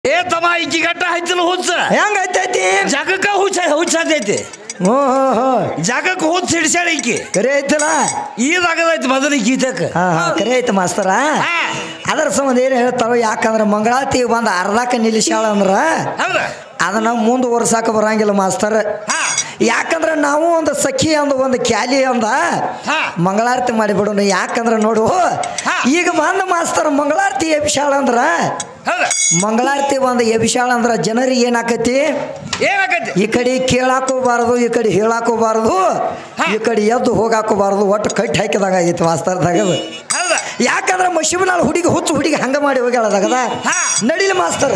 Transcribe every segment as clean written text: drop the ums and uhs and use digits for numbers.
ಏ ತಮ್ಮ ಈಕಿ ಗಟ್ಟ ಹೈತಿಲ್ಲ ಹುಚ್ಚ ಹೆಂಗ ಐತೈತಿ ಜಾಗಕ್ಕ ಹುಚ್ಚೈತಿ ಜಾಗಕ್ಕೆ ಹುಚ್ಚ ಹಿಡ್ಸ್ಯಾಳ ಈಕಿ ಕರೆ ಐತಲ್ಲ ಈದಾಗದೈತಿ ಮೊದಲು ಗೀತಕ್ಕೆ ಕರೆ ಐತಿ ಮಾಸ್ತರ ಅದರ ಸಂಬಂಧ ಏನು ಹೇಳ್ತಾರೋ ಯಾಕಂದ್ರೆ ಮಂಗಳಾತಿ ಒಂದು ಅರ್ಧಕ್ಕೆ ನಿಲ್ಲಿಸ್ಯಾಳ ಅಂದ್ರ ಅದನ್ನ ಮುಂದುವರ್ಸಾಕ ಬರಂಗಿಲ್ಲ ಮಾಸ್ತರ್ ಯಾಕಂದ್ರೆ ನಾವು ಒಂದು ಸಖಿ ಅಂದ ಒಂದು ಕ್ಯಾಲಿ ಅಂದ ಮಂಗಳಾರತಿ ಮಾಡಿಬಿಡೋಣ ಯಾಕಂದ್ರೆ ನೋಡು ಈಗ ಬಂದ ಮಾಸ್ತರ್ ಮಂಗಳಾರತಿ ಎಬ್ಸಾಳ ಅಂದ್ರ ಮಂಗಳಾರತಿ ಒಂದು ಎಬ್ಸಾಳ ಅಂದ್ರ ಜನರಿಗೆ ಏನಾಕತಿ ಈ ಕಡೆ ಕೇಳಾಕೋಬಾರದು ಈ ಕಡೆ ಹೇಳಾಕೋಬಾರದು ಈ ಕಡೆ ಎದ್ದು ಹೋಗಾಕೋಬಾರದು ಒಟ್ಟು ಕಟ್ಟಿ ಹಾಕಿದಾಗ ಆಗೈತಿ ಮಾಸ್ತರ್ದಾಗದು ಯಾಕಂದ್ರೆ ಮಶಿಬನಾಳ ಹುಡುಗಿ ಹುಚ್ಚು ಹುಡುಗಿ ಹಂಗ ಮಾಡಿ ಹೋಗ್ಯಾಳದಾಗದ ನಡಿಲಿ ಮಾಸ್ತರ್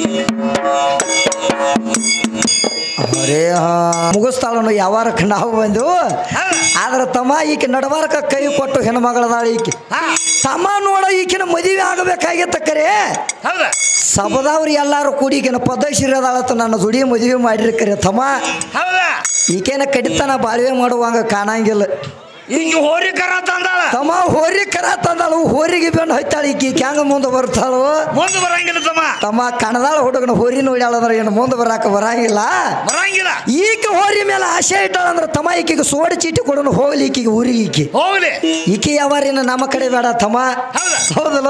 ಅರೇ ಮುಗಿಸ್ತಾಳನು ಯಾವಾರಕ್ಕೆ ನಾವು ಬಂದು ಆದ್ರೆ ತಮ್ಮ ಈಕೆ ನಡವಾರಕ ಕೈ ಕೊಟ್ಟು ಹೆಣ್ಮಗಳದಾಳ ಈಕೆ ತಮ್ಮ ನೋಡ ಈಕಿನ ಮದುವೆ ಆಗಬೇಕಾಗಿತ್ತ ಕರೆ ಸಬದವ್ರು ಎಲ್ಲಾರು ಕೂಡಿ ಈಕಿನ ಪದಶಿರದಾಳತ್ತ ನನ್ನ ದುಡಿ ಮದುವೆ ಮಾಡಿರಿ ಕರೆ ತಮ್ಮ ಈಕೇನ ಕಡಿತನ ಬಾಳ್ವೆ ಮಾಡುವಂಗ ಕಾಣಂಗಿಲ್ಲ ಈಗ ಹೋರಿ ಕರ ತಂದಾಳ ತಮ್ಮ ಹೋರಿ ಕರ ತಂದಾಳು ಹೋರಿಗೆ ಬೆನ್ನು ಹೈತಾಳ ಈಕಿ ಹ್ಯಾಂಗ ಮುಂದೆ ಬರ್ತಾಳು ಮುಂದೆ ಬರಂಗಿಲ್ಲ ತಮ್ಮ ಕಣದಾಳ ಹುಡುಗನ ಹೋರಿ ನೋಡ್ಯಾಳಂದ್ರೆ ಏನು ಮುಂದೆ ಬರಂಗಿಲ್ಲ ಈಕೆ ಹೋರಿ ಮೇಲೆ ಆಸೆ ಇಟ್ಟಾಳಂದ್ರೆ ತಮ್ಮ ಈಕಿಗೆ ಸೋಡ ಚೀಟಿ ಕೊಡೋನು ಹೋಗ್ಲಿ ಈಕಿಗೆ ಊರಿಗೆ ಈಕಿ ಹೋಗ್ಲಿ ಈಕಿ ಯಾವಾರಿನ ನಮ್ಮ ಕಡೆ ಬೇಡ ತಮ್ಮ ಹೌದಲ್ಲ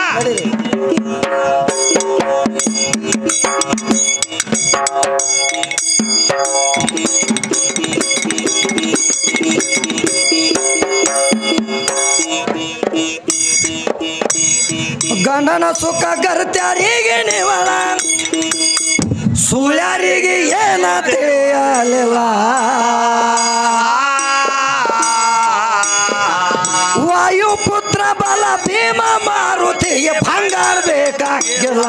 ಗಂಡನ ಸುಖ ಗರ್ತ್ಯಾರಿಗೆ ನೀವಳ ಸುಳ್ಯಾರಿಗೆ ಏನ ತಿಳಿಯಲಿಲ್ಲ ವಾಯುಪುತ್ರ ಬಲ ಭೀಮ ಮಾರುತಿಗೆ ಬಂಗಾರ ಬೇಕಾಗಿಲ್ಲ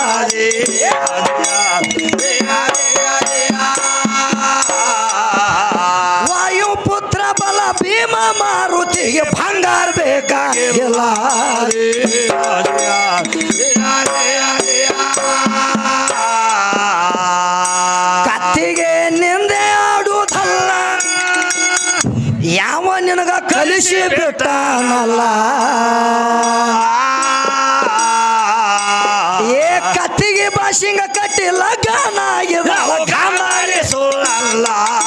ವಾಯುಪುತ್ರ ಬಲ ಭೀಮ ಮಾರುತಿಗೆ ಬಂಗಾರ ಬೇಕಾಗಿಲ್ಲ ಕತ್ತಿಗೆ ನಿಂದೆ ಆಡುವುದಲ್ಲ ಯಾವ ನಿನಗ ಕಲಿಸಿ ಬಿಟ್ಟಾನಲ್ಲ ಏ ಕತ್ತಿಗೆ ಬಾಶಿಂಗ ಕಟ್ಟಿಲ್ಲ ಗಾನಾಗಿದ ಗಾನಾಡಿ ಸುಳ್ಳಲ್ಲ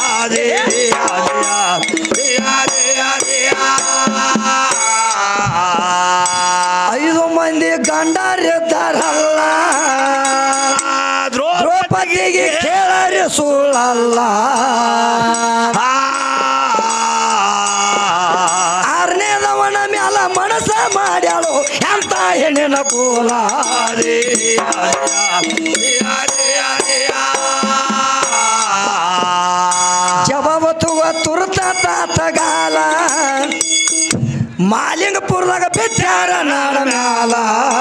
ಐದು ಮಂದಿ ಗಂಡರಿದ್ದಾರಲ್ಲ ದ್ರೌಪದಿಗೆ ಕೇಳರಿ ಸುಳ್ಳಲ್ಲ ಆರನೇದವನ ಮ್ಯಾಲ ಮನಸ ಮಾಡ್ಯಾಳು ಎಂತ ಹೆಣ್ಣಿನ ಕೂಲ ಜಬವತ್ತುವ ತುರ್ತ ತಾತಗಾಲ ಮಾಲಿಂಗಪುರದಾಗ ಬಿಟ್ಟಾರ ನಾಡ ಮ್ಯಾಲ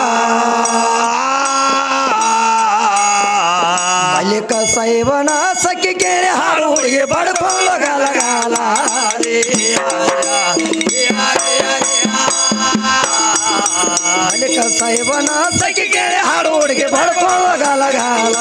ಮಲ್ಲಿಕ ಸೈವನ ಸಖಿ ಕೇಳಿ ಹಾಡು ಹುಡುಗಿ ಬಡ್ಕೊಳ್ಳ ಗಲಗಾಲ ಮಲ್ಲಿಕ ಸೈವನ ಸಖಿ ಕೇಳಿ ಹಾಡು ಹುಡುಗಿ ಬಡ್ಕೊಳ್ಳ ಗಲಗಾಲ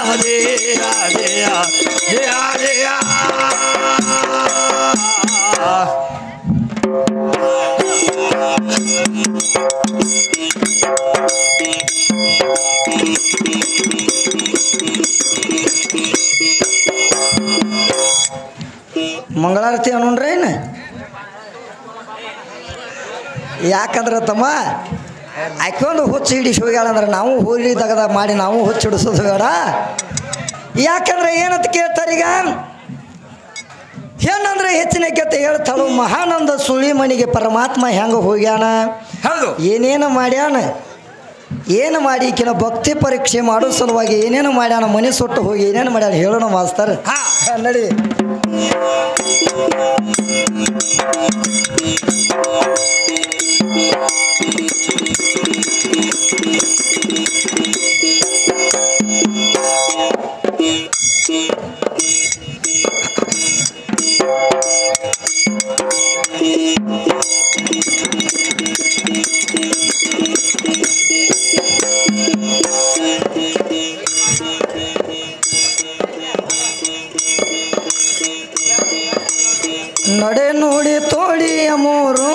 ಮಂಗಳಾರತಿ ಅನ್ನೋಣ್ರೇನು ಯಾಕಂದ್ರೆ ತಮ್ಮ ಆಕೊಂದು ಹುಚ್ಚು ಹಿಡಿಸಿ ಹೋಗ್ಯಾಳಂದ್ರೆ ನಾವು ಹೋಗಿ ತಗದ ಮಾಡಿ ನಾವು ಹುಚ್ಚು ಹಿಡಿಸೋದು ಬೇಡ ಯಾಕಂದ್ರೆ ಏನಂತ ಕೇಳ್ತಾರೀಗ ಏನಂದ್ರೆ ಹೆಚ್ಚಿನ ಕೆತ್ತ ಹೇಳ್ತಾಳು ಮಹಾನಂದ ಸುಳಿ ಮಣಿಗೆ ಪರಮಾತ್ಮ ಹೆಂಗ ಹೋಗ್ಯಾನ ಏನೇನು ಮಾಡ್ಯಾನ ಏನು ಮಾಡಿ ಈಕಿನ ಭಕ್ತಿ ಪರೀಕ್ಷೆ ಮಾಡೋ ಸಲುವಾಗಿ ಏನೇನು ಮಾಡ್ಯಾನ ಮನೆ ಸುಟ್ಟು ಹೋಗಿ ಏನೇನು ಮಾಡ್ಯಾನ ಹೇಳೋಣ ಮಾಸ್ತರ್ ನಡಿ ನಡೆ ನೋಡಿ ತೋಡಿಯ ಮೂರು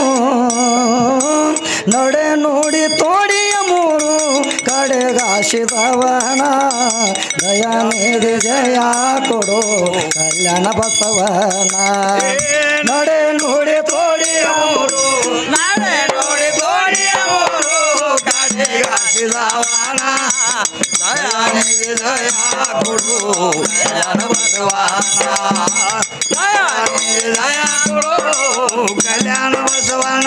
ನಡೆ ನೋಡಿ ತೋಡಿಯ ಮೂರು ಕಡೆಗಾಶಿದವನ ದಯಾನಿಧಿ ಜಯ ಕೊಡು ಕಲ್ಯಾಣ ಬಸವನ ನಡೆ ನೋಡಿ ತೋಡಿಯ ಮೂರು ನಾಳೆ ನೋಡಿ ತೋಡಿಯ ಮೂರು ಕಡೆಗಾಸಿದವನ ದಯಾನಿಧಿ ದಯ ಕೊಡು ಕಲ್ಯಾಣ ಬಸವನ ದಯಾನಿಧಿ ದಯ ಕೊಡು ಕಲ್ಯಾಣ ಬಸವನ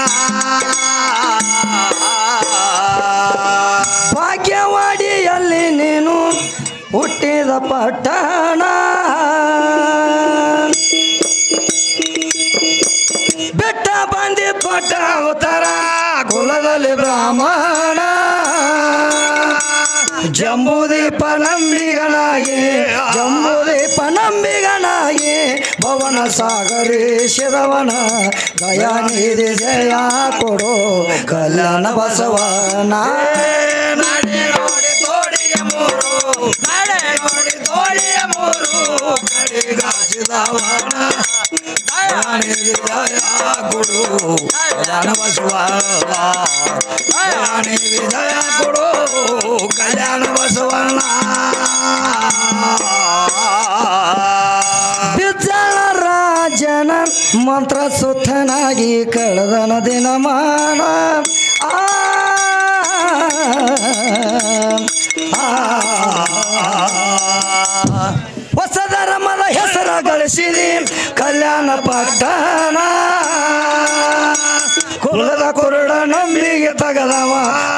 ಭಾಗ್ಯವಾಡಿಯಲ್ಲಿ ನೀನು ಹುಟ್ಟಿದ ಪಟ್ಟಣ ಬೆಟ್ಟ ಬಂದಿ ತೊಟ್ಟ ಅವತಾರ ಕುಲದಲ್ಲಿ ಬ್ರಾಹ್ಮಣ ಜಂಬೂದೀಪ ನಂಬಿಗನಾಗಿ ಭವನ ಸಾಗರಿಸಿದವನ ದಯಾನಿಧಿ ಜಯ ಕೊಡು ಕಲ್ಯಾಣ ಬಸವನ ನಾಳೆ ನೋಡಿ ತೋಡಿಯ ಮೂರು ನಾಳೆ ನೋಡಿ ತೋಡಿಯ ಮೂರು ಕಡೆಗಾಸಿದವನ ದಯಾನಿಧಿ ದಯ ಕೊಡು ಕಲ್ಯಾಣ ಬಸವನ ದಯಾನಿಧಿ ದಯ ಕೊಡು ಕಲ್ಯಾಣ ಬಸವನ ಬಿಜ್ಜಳ ರಾಜನ ಮಂತ್ರ ಸುತ್ತನಾಗಿ ಕಳೆದನ ದಿನಮಾನ ಹೊಸ ಧರ್ಮದ ಹೆಸರ ಗಳಿಸಿರಿ ಕಲ್ಯಾಣ ಪಟ್ಟಣ ಕುಲದ ಕುರುಡ ನಂಬಿಗೆ ತಗದವ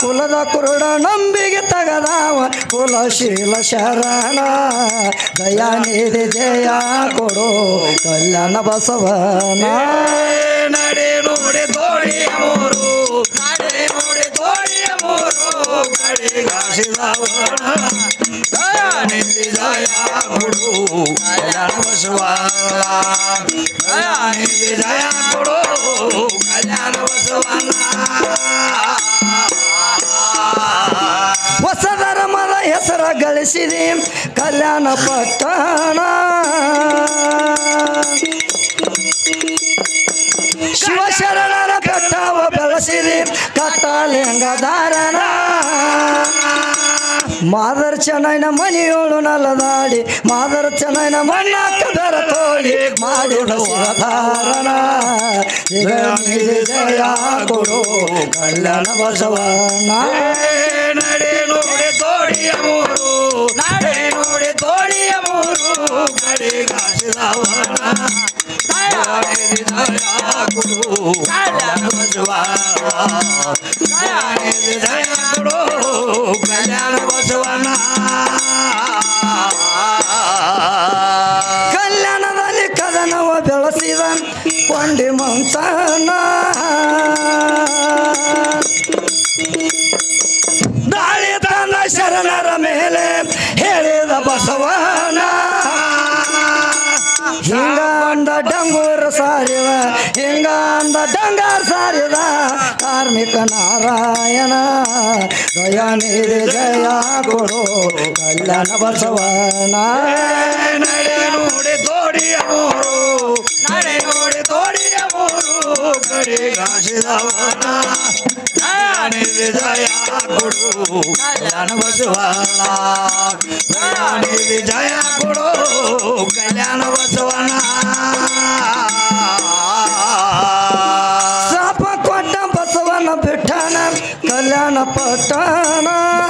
ಕುಲಶೀಲ ಶರಣ ದಯಾನಿಧಿ ಜಯ ಕೊಡು ಕಲ್ಯಾಣ ಬಸವನ ನಡೆ ನೋಡಿ ತೋಡಿಯ ಮೂರು ನಡೆ ನೋಡಿ ತೋಡಿಯ ಮೂರು ಕಡೆಗಾಸಿದವನ ದಯಾನಿಧಿ ದಯ ಕೊಡು ಕಲ್ಯಾಣ ಬಸವನ ದಯಾನಿಧಿ ದಯ ಕೊಡು ಕಲ್ಯಾಣ ಬಸವನ ಹೊಸ ಧರ್ಮದ ಹೆಸರ ಗಳಿಸಿದೆ ಕಲ್ಯಾಣ ಪಟ್ಟಣ ಶಿವಶರಣರ ಕಟ್ಟವ ಬೆಳೆಸಿದೆ ಕಟ್ಟಲಿಂಗಧಾರಣ ಮಾದರ್ ಚೆನ್ನೈನ ಮನೆಯೋಳು ನಲದಾಡಿ ಮಾದರ್ ಚೆನ್ನೈನ ಮಣ್ಣಾಕ ಬೆರ ತೋಡಿ ಮಾಡಿದ ಶಿವಧಾರಣ ಜಯ ಕೊಡು ಕಲ್ಯಾಣ ಬಸವನ ನಡೆ ನೋಡಿ ತೋಡಿಯ ಮೂರು ನಡೆ ನೋಡಿ ತೋಡಿಯ ಮೂರು ಕಡೆಗಾಸಿದವನ ದಯಾನಿಧಿ ದಯ ಕೊಡು ಕಲ್ಯಾಣ ಬಸವನ ದಯಾನಿಧಿ ದಯ ಕೊಡು ಕಲ್ಯಾಣ ಬಸವನ ಕಲ್ಯಾಣದಲ್ಲಿ ಕದನವ ಬೆಳೆಸಿದ ಕೊಂಡಿ ಮಂಚನ ದಾಳಿ ತಂದ ಶರಣರ ಮೇಲೆ ಹೇಳಿದ ಬಸವನ ಹಿಂಗಂದ ಡಂಗೂರ ಸಾರಿದ ಹಿಂಗಂದ ಡಂಗಾರ ಸಾರಿದ ಕಾರ್ಮಿಕ ನಾರಾಯಣ ದಯಾನಿಧಿ ಜಯ ಕೊಡು ಕಲ್ಯಾಣ ಬಸವನ ನಡೆ ನೋಡಿ ತೋಡಿಯ ಮೂರು ನಡೆ ನೋಡಿ ತೋಡಿಯ ಮೂರು ಕಡೆಗಾಸಿದವನ ದಯಾನಿಧಿ ದಯ ಕೊಡು ಕಲ್ಯಾಣ ಬಸವನ ದಯಾನಿಧಿ ದಯ ಕೊಡು ಕಲ್ಯಾಣ ಬಸವನ ಶಾಪ ಕೊಟ್ಟ ಬಸವನ ಬಿಟ್ಟನ ಕಲ್ಯಾಣ ಪಟ್ಟಣ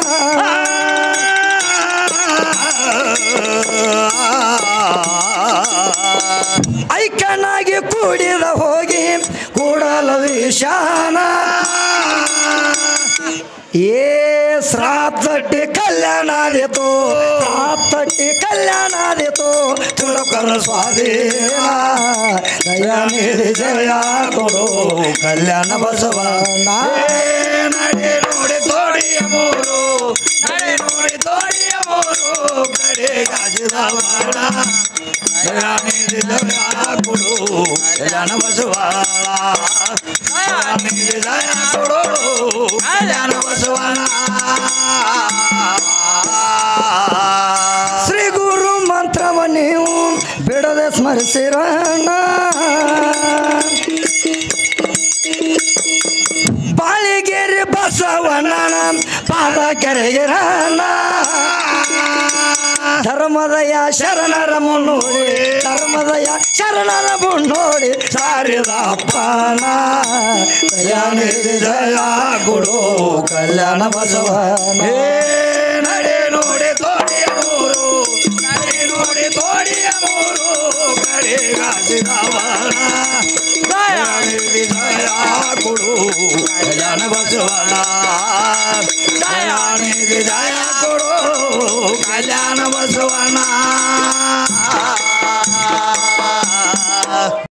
ಐಕ್ಯನಾಗಿ ಕೂಡಿದ ಹೋಗಿ ಕೂಡಲ ವಿಷಾನ ಏ ಶ್ರಾಪ್ತಟ್ಟಿ ಕಲ್ಯಾಣಾದಿತು ತುಳಕರ ಸ್ವಾಧೀನ ದಯಾನಿಧಿ ಜಯ ಕೊಡು ಕಲ್ಯಾಣ ಬಸವನ ನಡೆ ನೋಡಿ ತೋಡಿಯ ಮೂರು ನಡೆ ನೋಡಿ ತೋಡಿಯ ಮೂರು ಕಡೆಗಾಸಿದವನ ದಯಾನಿಧಿ ದಯ ಕೊಡು ಕಲ್ಯಾಣ ಬಸವನ ದಯಾನಿಧಿ ದಯ ಕೊಡು ಕಲ್ಯಾಣ ಬಸವನ ಶ್ರೀ ಗುರು ಮಂತ್ರವ ನೀವು ಬಿಡದೆ ಸ್ಮರಿಸಿರಣ್ಣ ಬಾಳಿಗೆರೆ ಬಸವಣ್ಣನ ಪಾದ ಕೆರೆಗಿರಣ್ಣ ಧರ್ಮದಯ ಶರಣರ ಮುನ್ನೋಡಿ ಧರ್ಮದಯ ಶರಣರ ಮುನ್ನೋಡಿ ಸಾರಿದಪ್ಪನ ದಯಾನಿಧಿ ಜಯ ಗುರು ಕಲ್ಯಾಣ ಬಸವನ ನಡೆ ನೋಡಿ ತೋಡಿಯ ಮೂರು ನಡೆ ನೋಡಿ ತೋಡಿಯ ಮೂರು ಕಡೆಗಾಸಿದವನ ದಯಾನಿಧಿ ಜಯ ಗುರು ಕಲ್ಯಾಣ ಬಸವನ ದಯಾನಿಧಿ ಜಯ ಗುರು ಕಲ್ಯಾಣ ಬಸವನ